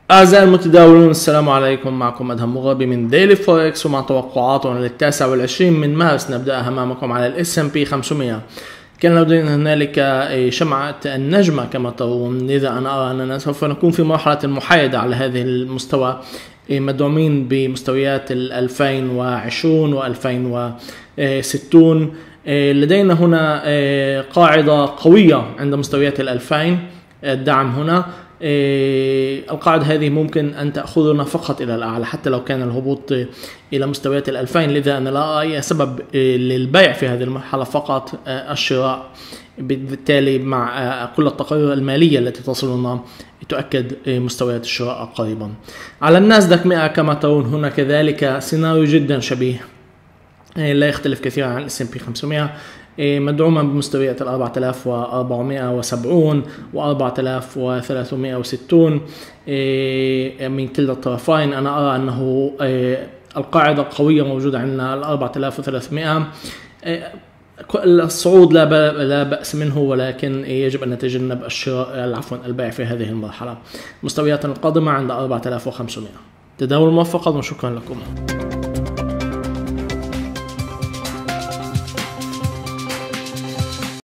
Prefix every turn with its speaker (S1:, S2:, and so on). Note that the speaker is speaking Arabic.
S1: أعزائي المتداولون، السلام عليكم. معكم أدهم مغابي من ديلي فوركس، ومع توقعاتنا لل29 من مارس نبدأ أمامكم على S&P 500. كان لدينا هنالك شمعة النجمة كما ترون، لذا أنا أرى أننا سوف نكون في مرحلة محايدة على هذه المستوى، مدعومين بمستويات 2020 و 2060. لدينا هنا قاعدة قوية عند مستويات 2000. الدعم هنا، القاعدة هذه ممكن أن تأخذنا فقط إلى الأعلى حتى لو كان الهبوط إلى مستويات 2000. لذا أنا لا أرى أي سبب للبيع في هذه المرحلة، فقط الشراء. بالتالي مع كل التقارير المالية التي تصلنا تؤكد مستويات الشراء قريبا. على الناسداك 100 كما ترون هنا كذلك سيناريو جدا شبيه، لا يختلف كثيرا عن S&P 500، مدعوما بمستويات 4470 و 4360 من كلا الطرفين. أنا أرى أنه القاعدة قوية موجودة عندنا 4300. الصعود لا بأس منه، ولكن يجب أن نتجنب البيع في هذه المرحلة. مستوياتنا القادمة عند 4500. تداول موفقا وشكرا لكم.